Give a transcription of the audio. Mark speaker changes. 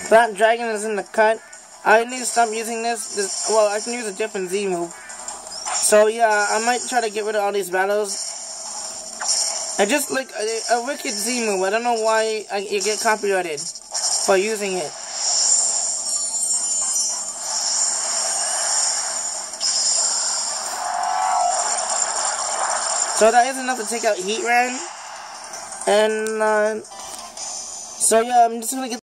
Speaker 1: That dragon is in the cut. I need to stop using this. Well, I can use a different Z move. So yeah, I might try to get rid of all these battles. I just like a wicked Z move. I don't know why you get copyrighted for using it. So that is enough to take out Heatran. And so yeah, I'm just gonna get